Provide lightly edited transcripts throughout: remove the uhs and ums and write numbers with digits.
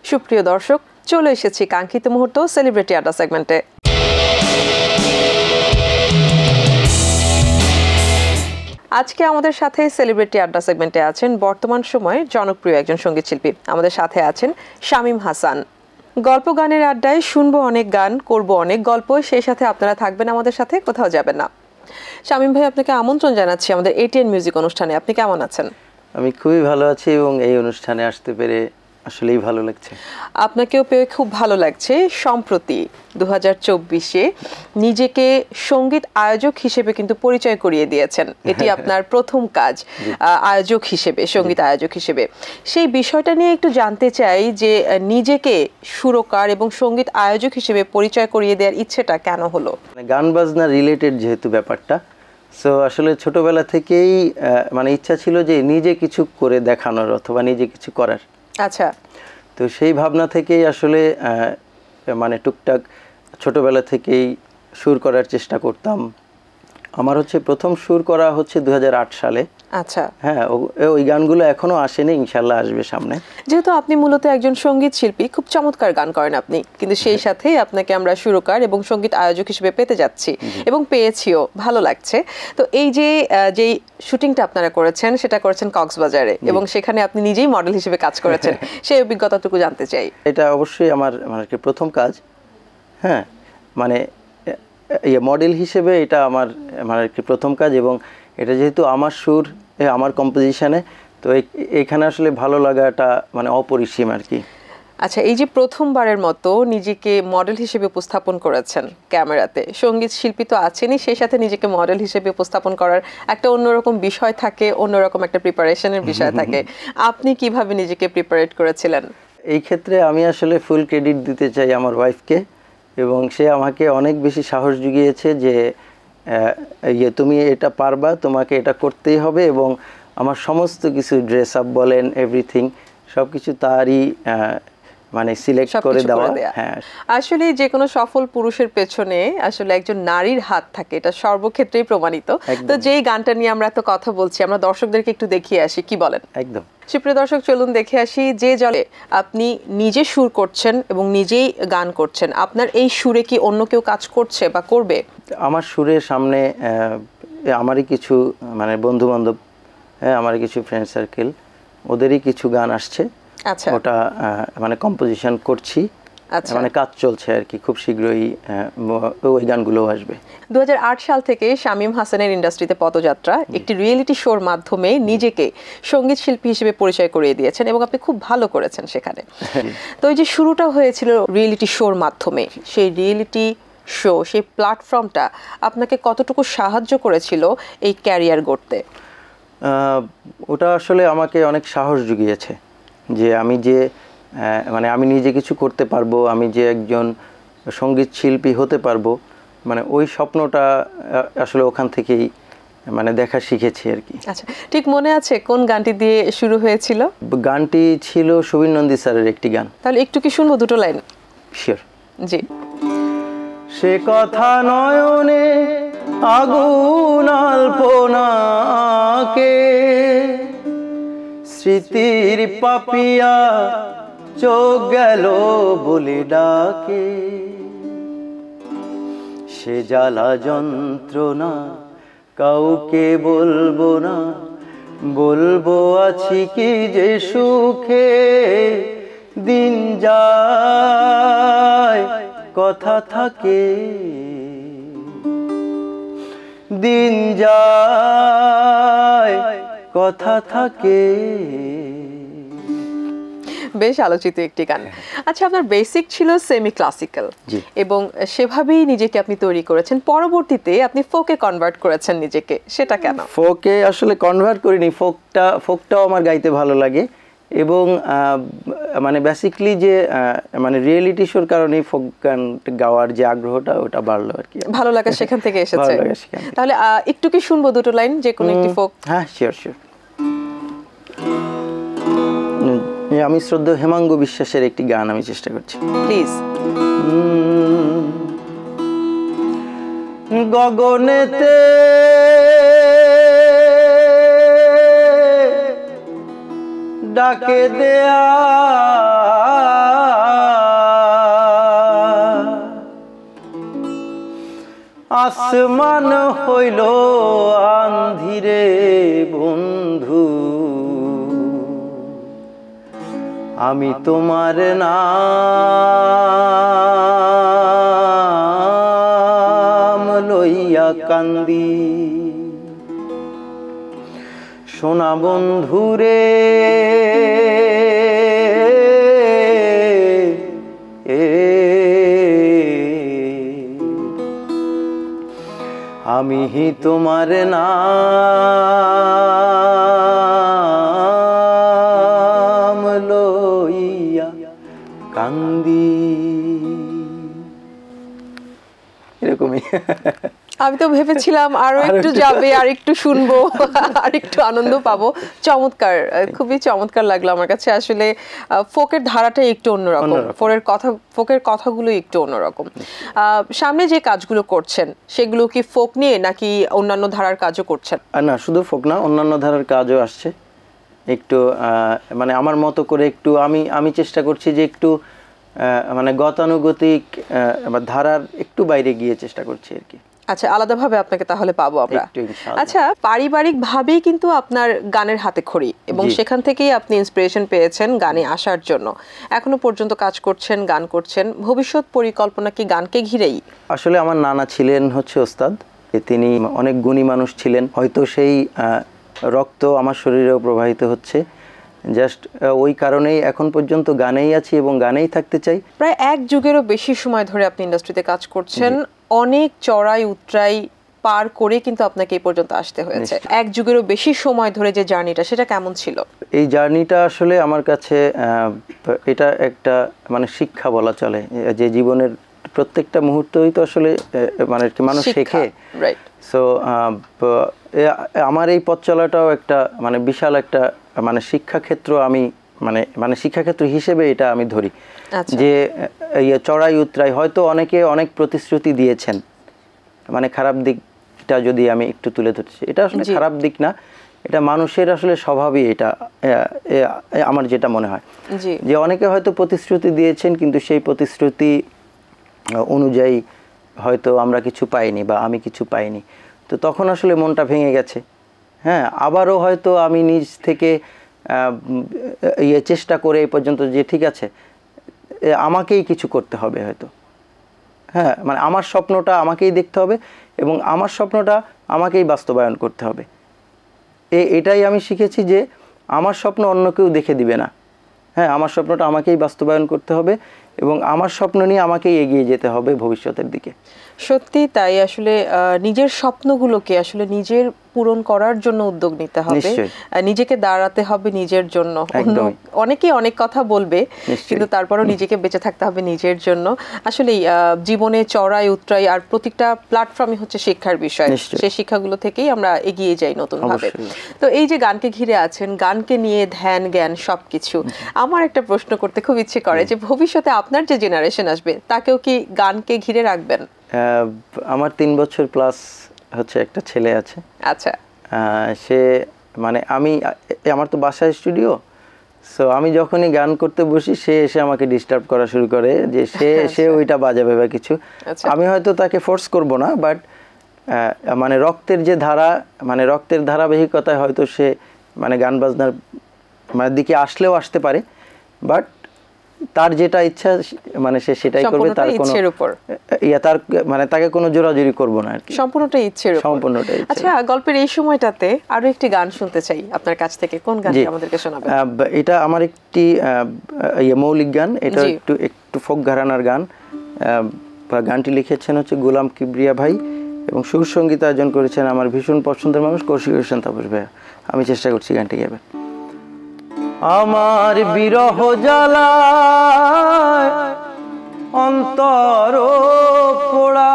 সুপ্রিয় দর্শক, চলে এসেছি কাঙ্ক্ষিত মুহূর্ত সেলিব্রিটি আড্ডা সেগমেন্টে। আজকে আমাদের সাথে সেলিব্রিটি আড্ডা সেগমেন্টে আছেন বর্তমান সময়ে জনপ্রিয় একজন সঙ্গীত শিল্পী। আমাদের সাথে আছেন শামীম হাসান। গল্প গানের আড্ডায় শুনবো অনেক গান, করব অনেক গল্প, সেই সাথে আপনারা থাকবেন আমাদের সাথে, কোথাও যাবেন না। শামীম ভাই, আপনাকে আমন্ত্রণ জানাচ্ছি আমাদের এটিএন মিউজিক অনুষ্ঠানে। আপনি কেমন আছেন? আমি খুবই ভালো আছি এবং এই অনুষ্ঠানে আসতে পেরে আসলেই ভালো লাগছে। আপনাকেও পেয়ে খুব ভালো লাগছে। সম্প্রতি 2024-এ নিজেকে সঙ্গীত আয়োজক হিসেবে কিন্তু পরিচয় করিয়ে দিয়েছেন। এটি আপনার প্রথম কাজ আয়োজক হিসেবে, সঙ্গীত আয়োজক হিসেবে। সেই বিষয়টা নিয়ে একটু জানতে চাই যে নিজেকে সুরকার এবং সঙ্গীত আয়োজক হিসেবে পরিচয় করিয়ে দেওয়ার ইচ্ছেটা কেন হলো? গান বাজনা রিলেটেড যেহেতু ব্যাপারটা, সো আসলে ছোটবেলা থেকেই মানে ইচ্ছা ছিল যে নিজে কিছু করে দেখানোর অথবা নিজে কিছু করার। আচ্ছা, তো সেই ভাবনা থেকেই আসলে মানে টুকটাক ছোটবেলা থেকেই সুর করার চেষ্টা করতাম। আমার প্রথম সুর করা 2008 সালে। আচ্ছা, হ্যাঁ, ওই গানগুলো এখনো আসেনি, ইনশাল্লাহ আসবে সামনে। যেহেতু আপনি মূলত একজন সঙ্গীত শিল্পী, খুব চমৎকার গান করেন আপনি, কিন্তু সেই সাথেই আপনাকে আমরা সুরকার এবং সঙ্গীত আয়োজক হিসেবে পেতে যাচ্ছি এবং পেয়েছিও, ভালো লাগছে। তো এই যেই শুটিংটা আপনারা করেছেন সেটা করেছেন কক্সবাজারে এবং সেখানে আপনি নিজেই মডেল হিসেবে কাজ করেছেন, সেই অভিজ্ঞতাটুকু জানতে চাই। এটা অবশ্যই আমার প্রথম কাজ। হ্যাঁ, মানে মডেল হিসেবে এটা আমার প্রথম কাজ এবং এটা যেহেতু আমার সুর, আমার কম্পোজিশনে, তো এখানে আসলে ভালো লাগাটা মানে অপরিসীম আর কি। আচ্ছা, এই যে প্রথমবারের মতো নিজেকে মডেল হিসেবে উপস্থাপন করেছেন ক্যামেরাতে, সঙ্গীত শিল্পী তো আছেনই, সেই সাথে নিজেকে মডেল হিসেবে উপস্থাপন করার একটা অন্যরকম বিষয় থাকে, অন্যরকম একটা প্রিপারেশনের বিষয় থাকে। আপনি কিভাবে নিজেকে প্রিপারেট করেছিলেন? এই ক্ষেত্রে আমি আসলে ফুল ক্রেডিট দিতে চাই আমার ওয়াইফকে, এবং সে আমাকে অনেক বেশি সাহস জুগিয়েছে যে তুমি এটা পারবা, তোমাকে এটা করতেই হবে, এবং আমার সমস্ত কিছু ড্রেস আপ বলেন, এভরিথিং সব কিছু তারই মানে সিলেক্ট করে দেওয়া। হ্যাঁ, আসলে যে কোনো সফল পুরুষের পেছনে আসলে একজন নারীর হাত থাকে, এটা সর্বক্ষেত্রেই প্রমাণিত। তো যেই গানটা নিয়ে আমরা তো কথা বলছি, আমরা দর্শকদেরকে একটু দেখিয়ে আসি, কি বলেন? একদম। সুপ্রিয় দর্শক, চলুন দেখে আসি যে জলে আপনি নিজে সুর করছেন এবং নিজেই গান করছেন। আপনার এই সুরে কি অন্য কেউ কাজ করছে বা করবে? আমার সুরের সামনে আমারই কিছু মানে বন্ধু বান্ধব, আমারই কিছু ফ্রেন্ড সার্কেল, ওদেরই কিছু গান আসছে। আচ্ছা, ওটা মানে কম্পোজিশন করছি, মানে কাজ চলছে আর কি। খুব শীঘ্রই ওই গানগুলো আসবে। 2008 সাল থেকে শামীম হাসানের ইন্ডাস্ট্রিতে পদযাত্রা, একটি রিয়েলিটি শোর মাধ্যমে নিজেকে সঙ্গীত শিল্পী হিসেবে পরিচয় করিয়ে দিয়েছেন এবং আপনি খুব ভালো করেছেন সেখানে। তো এই যে শুরুটা হয়েছিল রিয়েলিটি শোর মাধ্যমে, সেই রিয়েলিটি শো, সেই প্ল্যাটফর্মটা আপনাকে কতটুকু সাহায্য করেছিল এই ক্যারিয়ার গড়তে? ওটা আসলে আমাকে অনেক সাহস জুগিয়েছে যে আমি মানে আমি নিজে কিছু করতে পারবো, আমি যে একজন সঙ্গীত শিল্পী হতে পারবো, মানে ওই স্বপ্নটা আসলে ওখান থেকেই মানে দেখা শিখেছি আর কি। আচ্ছা, ঠিক মনে আছে কোন গানটি দিয়ে শুরু হয়েছিল? গানটি ছিল সুবীর নন্দী স্যারের একটি গান। তাহলে একটু কি শুনবো দুটো লাইন? শিওর। জি। সে কথা নয়নে আগুন আলপনাকে, স্মৃতির পাপিয়া চোখ গেল বলে ডাকে, সে জ্বালা যন্ত্রণা কাউকে বলবো না, বলবো আছি কি যে সুখে, দিন যায় কথা থাকে, দিন যায় কথা থাকে। বেশ আলোচিত একটি গান। আচ্ছা, আপনার বেসিক ছিল সেমি ক্লাসিক্যাল এবং সেভাবেই নিজেকে আপনি তৈরি করেছেন। পরবর্তীতে আপনি ফোকে কনভার্ট করেছেন নিজেকে, সেটা কেন? ফোকে আসলে কনভার্ট করিনি, ফোকটাও আমার গাইতে ভালো লাগে এবং মানে বেসিক্যালি যে মানে রিয়েলিটি শোর কারণে ফোক গান গাওয়ার যে আগ্রহটা ওটা বাড়লো আর কি। ভালো লাগা সেখান থেকে এসেছে। তাহলে একটু কি শুনবো দুটো লাইন, যে কোনো একটি ফোক? হ্যাঁ, শিওর। আমি শ্রদ্ধেয় হেমাঙ্গ বিশ্বাসের একটি গান আমি চেষ্টা করছি, প্লিজ। গগনেতে ডাকে দেয়া আসমান হইল আন্ধিরে বন্ধু, আমি তোমার নাম লইয়া কান্দি। সোনা বন্ধুরে আমি তোমার নাম লইয়া কান্দি। এরকমই। আমি তো ভেবেছিলাম আরো একটু যাবে, আর একটু শুনবো, আর একটু আনন্দ পাবো। চমৎকার, খুবই চমৎকার লাগলো আমার কাছে। আসলে ফোকের ধারাটাই একটু অন্যরকম, ফোকের কথাগুলো একটু অন্যরকম। সামনে যে কাজগুলো করছেন সেগুলো কি ফোক নিয়ে নাকি অন্যান্য ধারার কাজও করছেন? না, শুধু ফোক না, অন্যান্য ধারার কাজও আসছে। একটু মানে আমার মতো করে একটু আমি চেষ্টা করছি যে একটু মানে গতানুগতিক ধারার একটু বাইরে গিয়ে চেষ্টা করছি আর কি। আচ্ছা, আলাদাভাবে আপনাকে তাহলে পাবো আমরা। আচ্ছা, পারিবারিক ভাবেই কিন্তু আপনার গানের হাতে খড়ি, এবং সেখান থেকেই আপনি ইন্সপিরেশন পেয়েছেন গানে আসার জন্য। এখনো পর্যন্ত কাজ করছেন, গান করছেন। ভবিষ্যৎ পরিকল্পনা কি গানকে ঘিরেই? আসলে আমার নানা ছিলেন হচ্ছে ওস্তাদ, তিনি অনেক গুণী মানুষ ছিলেন। হয়তো সেই রক্ত আমার শরীরেও প্রবাহিত হচ্ছে। জাস্ট ওই কারণেই এখন পর্যন্ত গানেই আছি এবং গানেই থাকতে চাই। প্রায় এক যুগেরও বেশি সময় ধরে আপনি ইন্ডাস্ট্রিতে কাজ করছেন। অনেক চড়াই উতরাই পার করে কিন্তু আপনাকে এই পর্যন্ত আসতে হয়েছে। এক যুগেরও বেশি সময় ধরে যে জার্নিটা, সেটা কেমন ছিল? এই জার্নিটা আসলে আমার কাছে এটা একটা মানে শিক্ষা বলা চলে, যে জীবনের প্রত্যেকটা মুহূর্তই তো আসলে মানে মানুষ শেখে। সো আমার এই পথ চলাটাও একটা মানে বিশাল একটা মানে শিক্ষাক্ষেত্র। আমি মানে শিক্ষাক্ষেত্র হিসেবে এটা আমি ধরি। যে চড়াই উতরাই হয়তো অনেকে অনেক প্রতিশ্রুতি দিয়েছেন, মানে খারাপ দিকটা যদি আমি একটু তুলে ধরছি, এটা আসলে খারাপ দিক না, এটা মানুষের আসলে স্বভাবই। এটা আমার যেটা মনে হয় যে অনেকে হয়তো প্রতিশ্রুতি দিয়েছেন, কিন্তু সেই প্রতিশ্রুতি অনুযায়ী হয়তো আমরা কিছু পাইনি বা আমি কিছু পাইনি। তো তখন আসলে মনটা ভেঙে গেছে। হ্যাঁ, আবারও হয়তো আমি নিজ থেকে চেষ্টা করে এই পর্যন্ত যে ঠিক আছে আমাকেই কিছু করতে হবে হয়তো। হ্যাঁ, মানে আমার স্বপ্নটা আমাকেই দেখতে হবে এবং আমার স্বপ্নটা আমাকেই বাস্তবায়ন করতে হবে। এটাই আমি শিখেছি যে আমার স্বপ্ন অন্য কেউ দেখে দিবে না। হ্যাঁ, আমার স্বপ্নটা আমাকেই বাস্তবায়ন করতে হবে এবং আমার স্বপ্ন নিয়ে আমাকেই এগিয়ে যেতে হবে ভবিষ্যতের দিকে। সত্যি তাই। আসলে নিজের স্বপ্নগুলোকে আসলে নিজের পূরণ করার জন্য উদ্যোগ নিতে হবে, নিজেকে দাঁড়াতে হবে নিজের জন্য। অনেকেই অনেক কথা বলবে, কিন্তু তারপরও নিজেকে বেঁচে থাকতে হবে নিজের জন্য। আসলে জীবনে চড়াই উতরাই আর প্রত্যেকটা প্ল্যাটফর্মই হচ্ছে শিক্ষার বিষয়। সেই শিক্ষাগুলো থেকেই আমরা এগিয়ে যাই নতুন ভাবে। তো এই যে গানকে ঘিরে আছেন, গানকে নিয়ে ধ্যান জ্ঞান সবকিছু, আমার একটা প্রশ্ন করতে খুব ইচ্ছে করে যে ভবিষ্যতে আপনার যে জেনারেশন আসবে তাকেও কি গানকে ঘিরে রাখবেন? আমার 3 বছর প্লাস হচ্ছে একটা ছেলে আছে। আচ্ছা, সে মানে আমার তো বাসায় স্টুডিও, সো আমি যখনই গান করতে বসি সে এসে আমাকে ডিস্টার্ব করা শুরু করে যে সে ওইটা বাজাবে বা কিছু। আমি হয়তো তাকে ফোর্স করব না, বাট মানে রক্তের যে ধারা, মানে রক্তের ধারাবাহিকতায় হয়তো সে মানে গান বাজনার মানে দিকে আসলেও আসতে পারে, বাট তার যেটা ইচ্ছা মানে সে সেটাই করবে। তার কোনো তার মানে তাকে কোনো জোরাজুরি করব না আর কি, সম্পূর্ণটাই ইচ্ছের উপর। সম্পূর্ণটাই। আচ্ছা, গল্পের এই সময়টাতে আরো একটি গান শুনতে চাই আপনার কাছ থেকে। কোন গানটি আমাদেরকে শোনাবেন? এটা আমার একটি মৌলিক গান, এটা একটু ফোক ঘরানার গান। গানটি লিখেছেন হচ্ছে গোলাম কিবরিয়া ভাই এবং সুর সঙ্গীত আয়োজন করেছেন আমার ভীষণ পছন্দের মানুষ কৌশিক হোসেন তাপস ভাইয়া। আমি চেষ্টা করছি গানটি গাইবেন। আমার বিরহ জ্বালায় অন্তর পোড়া,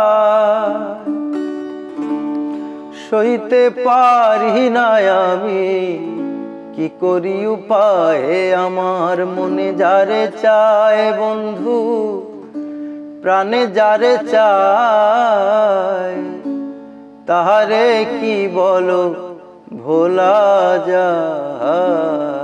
সইতে পারি না আমি, কি করি উপায়ে আমার মনে যারে চায় বন্ধু, প্রাণে যারে চায়, তাহারে কি বলো ভোলা যায়।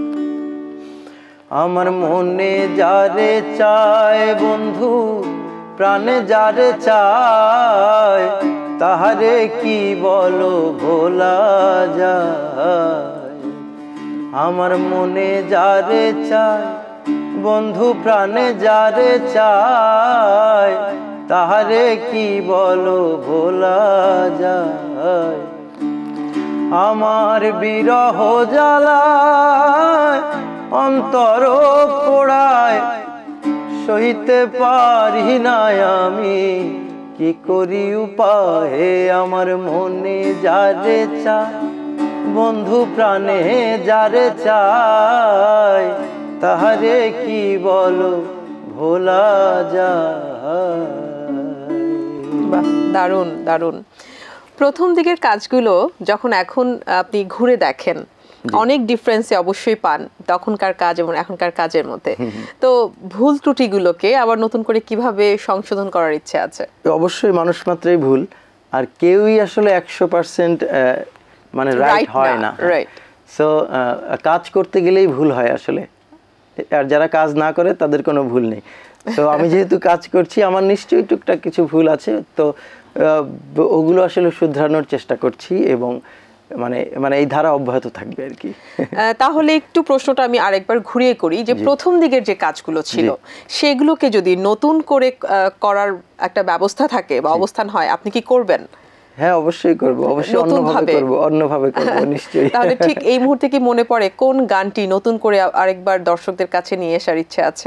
আমার মনে যারে চায় বন্ধু, প্রাণে যারে চায় তাহারে কি বলো ভোলা যায়। আমার মনে যারে চায় বন্ধু প্রাণে যারে চায় তাহারে কি বলো ভোলা যায়। আমার বিরহ জ্বালায় অন্তর পোড়ায় সইতে পারি না আমি কি করি উপায়ে। আমার মনে যারে চায় বন্ধু প্রাণে যারে চায় তাহারে কি বলো ভোলা যায়। বাহ, দারুণ দারুণ। প্রথম দিকের কাজগুলো যখন এখন আপনি ঘুরে দেখেন অনেক ডিফারেন্সে অবশ্যই পান তখনকার কাজ এবং এখনকার কাজের মধ্যে। তো ভুল ত্রুটিগুলোকে আবার নতুন করে কিভাবে সংশোধন করার ইচ্ছে আছে? অবশ্যই মানুষ মাত্রই ভুল, আর কেউই আসলে 100% মানে রাইট হয় না। সো কাজ করতে গেলেই ভুল হয় আসলে, আর যারা কাজ না করে তাদের কোনো ভুল নেই। তো আমি যেহেতু কাজ করছি আমার নিশ্চয়ই টুকটাক কিছু ভুল আছে, তো ওগুলো আসলে শুধরানোর চেষ্টা করছি এবং মানে মানে এই ধারা অব্যাহত থাকবে আর কি। তাহলে একটু প্রশ্নটা আমি আরেকবার ঘুরিয়ে করি যে প্রথম দিকের যে কাজগুলো ছিল সেগুলোকে যদি নতুন করে করার একটা ব্যবস্থা থাকে বা অবস্থান হয় আপনি কি করবেন? হ্যাঁ অবশ্যই করব, অবশ্যই অন্যভাবে করব নিশ্চয়ই। তাহলে ঠিক এই মুহূর্তে কি মনে পড়ে কোন গানটি নতুন করে আরেকবার দর্শকদের কাছে নিয়ে আসার ইচ্ছে আছে?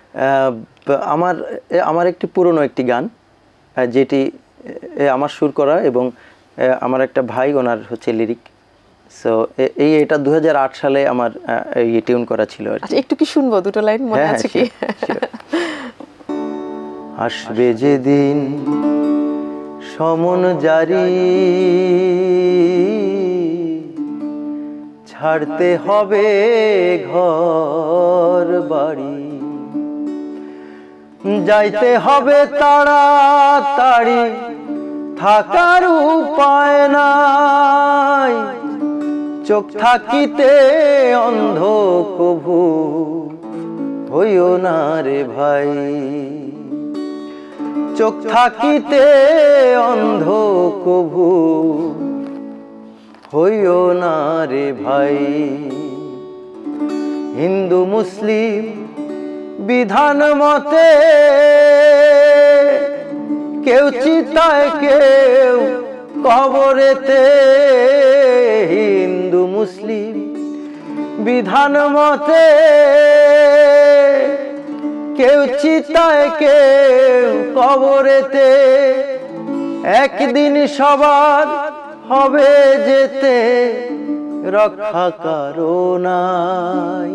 আমার একটি পুরনো একটি গান যেটি আমার সুর করা এবং আমার একটা ভাই ওনার হচ্ছে লিরিক। সো এটা 2008 সালে আমার টিউন করা ছিল। আচ্ছা একটু কি শুনবো, দুটো লাইন মনে আছে কি? আসবে যেদিন সমন জারি ছাড়তে হবে ঘর বাড়ি, যাইতে হবে তাড়াতাড়ি থাকার উপায় নাই, চোখ থাকিতে অন্ধ কভু হইও না রে ভাই, চোখ থাকিতে অন্ধ কভু হইও না রে ভাই। হিন্দু মুসলিম বিধান মতে কেউ চিতায় কেউ কবরেতে, হিন্দু মুসলিম বিধান মতে কেউ চিতায় কেউ কবরেতে, একদিন সবার হবে যেতে রক্ষা কারো নাই,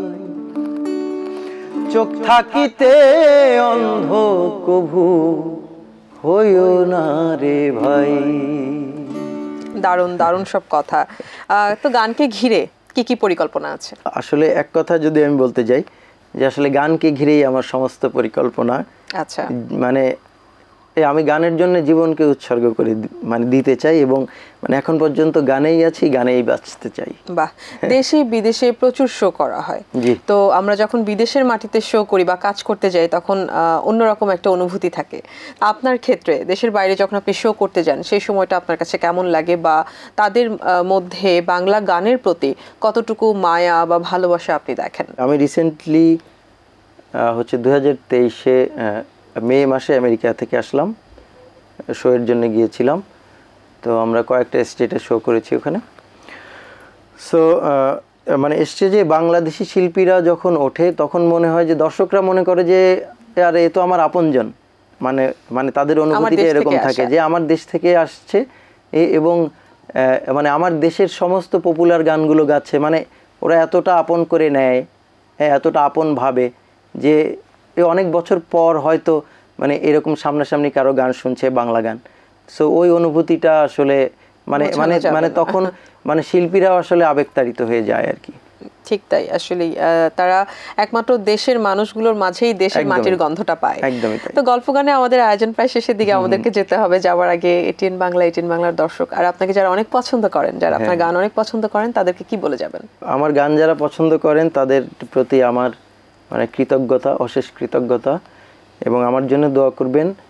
চোখ থাকিতে অন্ধ কভু হইও না রে ভাই। দারুণ দারুণ সব কথা। তো গানকে ঘিরে কি কি পরিকল্পনা আছে? আসলে এক কথা যদি আমি বলতে যাই যে আসলে গানকে ঘিরেই আমার সমস্ত পরিকল্পনা। আচ্ছা, মানে আমি গানের জন্য জীবনকে উৎসর্গ করে মানে দিতে চাই এবং মানে এখন পর্যন্ত গানেই আছি, গানেই বাঁচতে চাই। বাহ, দেশে বিদেশে প্রচুর শো করা হয়, তো আমরা যখন বিদেশের মাটিতে শো করি বা কাজ করতে যাই তখন অন্যরকম একটা অনুভূতি থাকে। আপনার ক্ষেত্রে দেশের বাইরে যখন আপনি শো করতে যান সেই সময়টা আপনার কাছে কেমন লাগে, বা তাদের মধ্যে বাংলা গানের প্রতি কতটুকু মায়া বা ভালোবাসা আপনি দেখেন? আমি রিসেন্টলি হচ্ছে 2023-এ মে মাসে আমেরিকা থেকে আসলাম, শো এর জন্য গিয়েছিলাম। তো আমরা কয়েকটা স্টেটে শো করেছি ওখানে। সো মানে স্টেজে বাংলাদেশি শিল্পীরা যখন ওঠে তখন মনে হয় যে দর্শকরা মনে করে যে আরে এ তো আমার আপনজন, মানে মানে তাদের অনুভূতিটা এরকম থাকে যে আমার দেশ থেকে আসছে এবং মানে আমার দেশের সমস্ত পপুলার গানগুলো গাচ্ছে, মানে ওরা এতটা আপন করে নেয়, এতটা আপন ভাবে যে অনেক বছর পর হয়তো মানে এরকম সামনাসামনি কারো গান শুনছে বাংলা গান। সো ওই অনুভূতিটা আসলে মানে মানে মানে তখন মানে শিল্পীরাও আসলে আবেগতাড়িত হয়ে যায় আর কি। ঠিক তাই, আসলে তারা একমাত্র দেশের মানুষগুলোর মাঝেই দেশের মাটির গন্ধটা পায়। তো গল্প গানে আমাদের আয়োজন প্রায় শেষের দিকে, আমাদেরকে যেতে হবে। যাওয়ার আগে এটিএন বাংলার দর্শক আর আপনাকে যারা অনেক পছন্দ করেন, যারা আপনার গান অনেক পছন্দ করেন, তাদেরকে কি বলে যাবেন? আমার গান যারা পছন্দ করেন তাদের প্রতি আমার মানে কৃতজ্ঞতা, অশেষ কৃতজ্ঞতা, এবং আমার জন্য দোয়া করবেন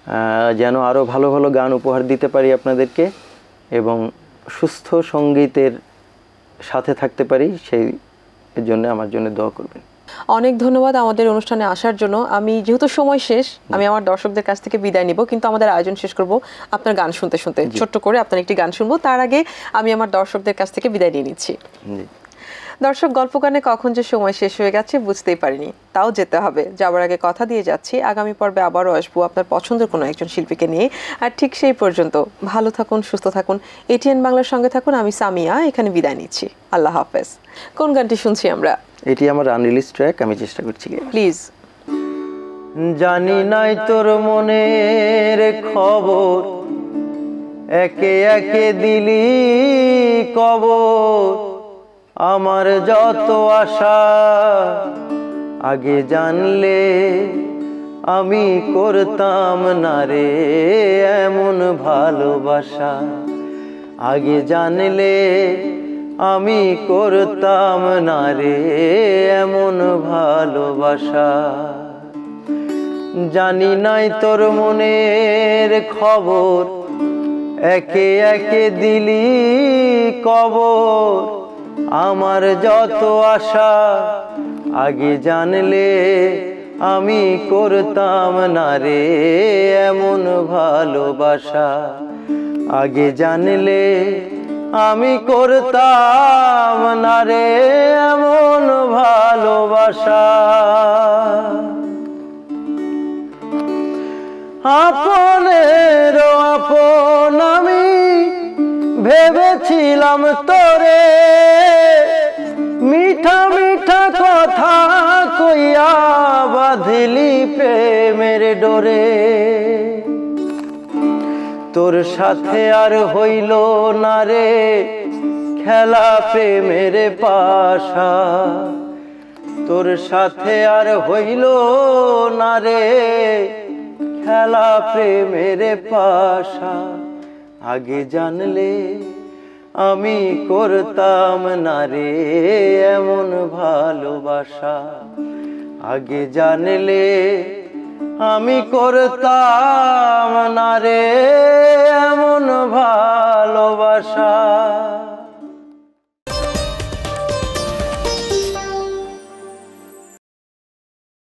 যেন আরও ভালো ভালো গান উপহার দিতে পারি আপনাদেরকে এবং সুস্থ সঙ্গীতের সাথে থাকতে পারি, সেই জন্য আমার জন্য দোয়া করবেন। অনেক ধন্যবাদ আমাদের অনুষ্ঠানে আসার জন্য। আমি যেহেতু সময় শেষ, আমি আমার দর্শকদের কাছ থেকে বিদায় নিব, কিন্তু আমাদের আয়োজন শেষ করব আপনার গান শুনতে শুনতে। ছোট্ট করে আপনার একটি গান শুনবো, তার আগে আমি আমার দর্শকদের কাছ থেকে বিদায় নিয়ে নিচ্ছি। দর্শক, গল্প গানে কখন যে সময় শেষ হয়ে গেছে বুঝতেই পারিনি, তাও যেতে হবে। যাবার আগে কথা দিয়ে যাচ্ছি, আগামী পর্বে আবারও আসবো আপনার পছন্দের কোনো একজন শিল্পীকে নিয়ে। আর ঠিক সেই পর্যন্ত ভালো থাকুন, সুস্থ থাকুন, এটিএন বাংলার সঙ্গে থাকুন। আমি সামিয়া এখানে বিদায় নিচ্ছি। আল্লাহ হাফেজ। কোন গানটি শুনছি আমরা? এটি আমার আনরিলিজ ট্র্যাক, আমি চেষ্টা করছি। প্লিজ। জানি নাই তোর মনের খবর, একে একে দিলি কবর, আমার যত আশা আগে জানলে আমি করতাম না রে এমন ভালোবাসা, আগে জানলে আমি করতাম না রে এমন ভালোবাসা। জানি নাই তোর মনের খবর, একে একে দিলি কবর, আমার যত আশা আগে জানলে আমি করতাম না রে এমন ভালোবাসা, আগে জানলে আমি করতাম না রে এমন ভালোবাসা। আপনের আপন আমি ভেবেছিলাম তোরে, মিঠা মিঠা কথা কইয়া বাঁধলি প্রেমের ডোরে, তোর সাথে আর হইল না রে খেলা প্রেমের পাশা, তোর সাথে আর হইল না রে খেলা প্রেমের পাশা, আগে জানলে আমি করতাম না রে এমন ভালোবাসা, আগে জানলে আমি করতাম না রে এমন ভালোবাসা।